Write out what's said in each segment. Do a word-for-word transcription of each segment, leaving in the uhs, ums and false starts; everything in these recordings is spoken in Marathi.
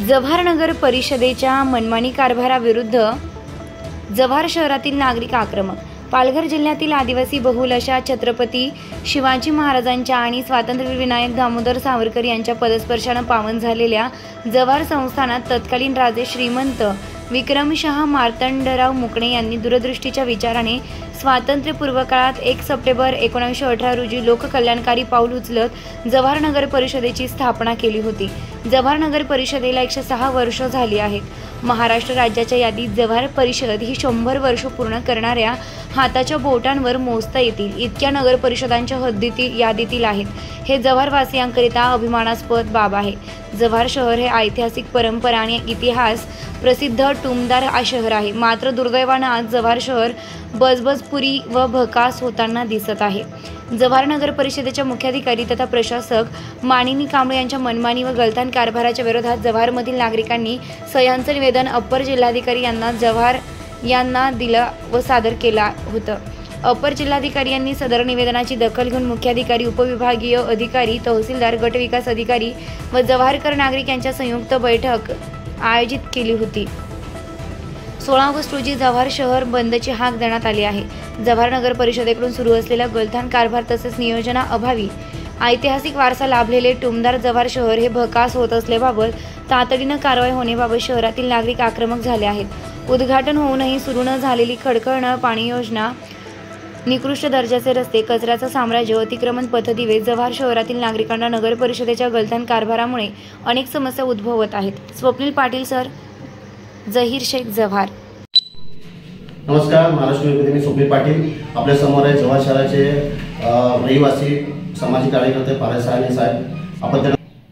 जव्हार नगर परिषदेच्या मनमानी कारभाराविरुद्ध जव्हार शहरातील नागरिक आक्रमक। पालघर जिल्ह्यातील आदिवासी बहुल अशा छत्रपती शिवाजी महाराजांच्या आणि स्वातंत्र्यवीर विनायक दामोदर सावरकर यांच्या पदस्पर्शाने पावन झालेल्या जव्हार संस्थानात तत्कालीन राजे श्रीमंत विक्रमशाह मार्तंडराव मुकणे यांनी दूरदृष्टीच्या विचाराने स्वातंत्र्यपूर्व काळात एक सप्टेंबर एकोणीसशे अठरा रोजी लोककल्याणकारी पाऊल उचलत जव्हार नगर परिषदेची स्थापना केली होती। जव्हार नगर परिषदेला एकशे सहा वर्ष झाली आहेत। महाराष्ट्र राज्याच्या यादीत जव्हार परिषद ही शंभर वर्ष पूर्ण करणाऱ्या हाताच्या बोटांवर मोजता येतील इतक्या नगर परिषदांच्या हद्दीतील यादीतील आहेत। हे जव्हारवासियांकरिता अभिमानास्पद बाब आहे। जव्हार शहर हे ऐतिहासिक परंपरा आणि इतिहास प्रसिद्ध टुमदार शहर आहे। मात्र दुर्दैवाने आज जव्हार शहर बजबजपुरी व भकास होताना दिसत आहे। जव्हार नगर परिषदेच्या मुख्याधिकारी तथा प्रशासक मानिनी कांबळे यांच्या मनमानी व गलथान कारभाराच्या विरोधात जव्हारमधील नागरिकांनी सह्यांचं निवेदन अप्पर जिल्हाधिकारी यांना जव्हार यांना दिलं व सादर केला होतं। अप्पर जिल्हाधिकारी यांनी सदर निवेदनाची दखल घेऊन मुख्याधिकारी, उपविभागीय अधिकारी, तहसीलदार, गट विकास अधिकारी व जव्हारकर नागरिक यांच्या संयुक्त बैठक आयोजित केली होती। सोळा ऑगस्ट रोजी जव्हार शहर बंदची हाक देण्यात आली आहे। जव्हार नगर परिषदेकडून सुरू असलेला गलथान कारभार तसेच नियोजनाअभावी ऐतिहासिक वारसा लाभलेले टुमदार जव्हार शहर हे भकास होत असल्याबाबत तातडीने कारवाई होण्याबाबत शहरातील नागरिक आक्रमक झाले आहेत। उद्घाटन होऊनही सुरू न झालेली खडखड पाणी योजना, निकृष्ट दर्जाचे रस्ते, कचऱ्याचं साम्राज्य, अतिक्रमण पथदिवे, जव्हार शहरातील नागरिकांना नगर परिषदेच्या गलथान कारभारामुळे अनेक समस्या उद्भवत आहेत। स्वप्नील पाटील सर, जहीर शेख, जव्हार। नमस्कार, महाराष्ट्र मी स्वप्नील पाटील आपल्या समोर आहे जव्हार शहराचे रहिवासी सामाजिक कार्यकर्ते पारस साहेब। आपण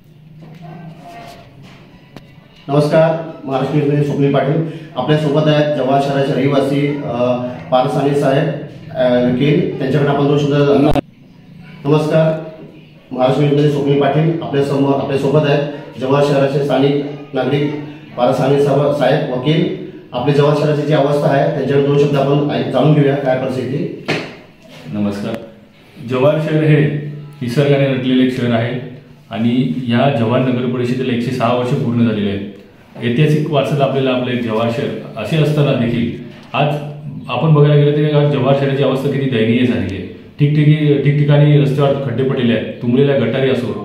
नमस्कार, महाराष्ट्र मी स्वप्नील पाटील आपल्या सोबत आहेत जव्हार शहराचे रहिवासी पारस साहेब वकील, त्यांच्याकडे आपण दोन शब्द। नमस्कार, महाराष्ट्र मी स्वप्नील पाटील आपल्या समोर आपल्या सोबत आहेत जव्हार शहराचे स्थानिक नागरिक पारस साहेब वकील। आपली जव्हार शहराची जी अवस्था आहे त्यांच्याकडे दोन शब्द आपण जाणून घेऊया काय परिस्थिती। नमस्कार, जव्हार शहर हे निसर्गाने नटलेले एक शहर आहे आणि या जव्हार नगर परिषदेला एकशे सहा वर्ष पूर्ण झालेले आहेत। ऐतिहासिक वारसा आपल्याला आपलं एक जव्हार शहर असे असताना देखील आज आपण बघायला गेलं तर जव्हार शहराची अवस्था किती दयनीय झालेली आहे। ठिकठिकी ठिकठिकाणी रस्त्यावर खड्डे पडलेले आहेत, तुंबलेल्या गटारी असो,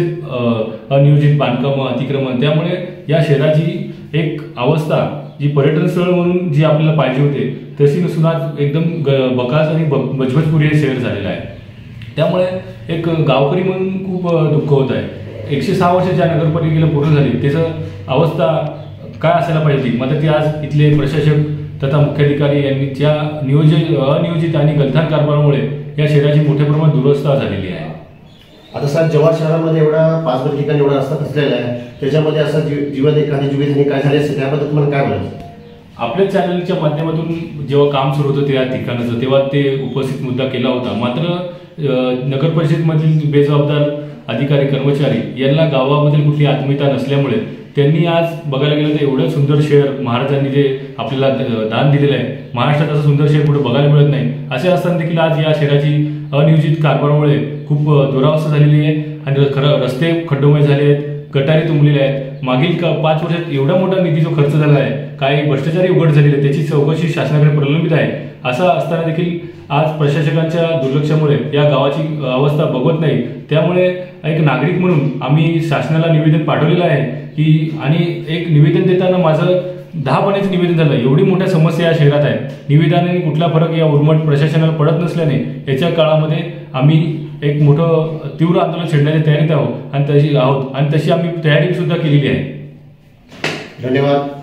तसेच अनियोजित बांधकाम, अतिक्रमण, त्यामुळे या शहराची एक अवस्था जी पर्यटन स्थळ म्हणून जी आपल्याला पाहिजे होते तशी नसून आज एकदम बकास आणि बजबजपुरी हे शहर झालेलं आहे। त्यामुळे एक गावकरी म्हणून खूप दुःख होत आहे। एकशे सहा वर्ष ज्या नगरपालिकेला पूर्ण झाली त्याचं अवस्था काय असायला पाहिजे, मात्र ती आज इथले प्रशासक तथा मुख्याधिकारी यांनी त्या नियोजित अनियोजित आणि गलथान कारभारामुळे या शहराची मोठ्या प्रमाणात दुरवस्था झालेली आहे। आता सर जव्हार शहरामध्ये एवढा पाच ठिकाणी एवढा रस्ता खचलेला आहे, त्याच्यामध्ये असं जीवन एखादी जीवितहानी काय झाली असेल त्याबद्दल तुम्हाला काय बोलायचं? आपल्या चॅनलच्या माध्यमातून जेव्हा काम सुरू होतं त्या ठिकाणाचं तेव्हा ते उपस्थित मुद्दा केला होता। मात्र नगर परिषदेमधील बेजबाबदार अधिकारी कर्मचारी यांना गावामधील कुठली आत्मीयता नसल्यामुळे त्यांनी आज बघायला गेलं तर एवढं सुंदर शहर महाराजांनी जे आपल्याला दान दिलेलं आहे, महाराष्ट्रात असं सुंदर शहर कुठे बघायला मिळत नाही। असे असताना देखील आज या शहराची अनियोजित कारभारामुळे खूप दुरावस्था झालेली आहे आणि खरं रस्ते खड्डोमय झाले आहेत, गटारी तुंबलेल्या आहेत। मागील पाच वर्षात एवढा मोठा निधी जो खर्च झाला आहे, काही भ्रष्टाचारी उघड झालेले त्याची चौकशी शासनाकडे प्रलंबित आहे। असं असताना देखील आज प्रशासकांच्या दुर्लक्षामुळे या गावाची अवस्था बघवत नाही। त्यामुळे एक नागरिक म्हणून आम्ही शासनाला निवेदन पाठवलेलं आहे की आणि एक निवेदन देताना माझं दहा पाण्याचं निवेदन झालं। एवढी मोठ्या समस्या या शहरात आहे, निवेदनाने कुठला फरक या उर्मट प्रशासनाला पडत नसल्याने याच्या काळामध्ये आम्ही एक मोठं तीव्र आंदोलन छेडण्याच्या तयारीत आहोत आणि तशी आहोत आणि तशी आम्ही तयारी सुद्धा केलेली आहे। धन्यवाद।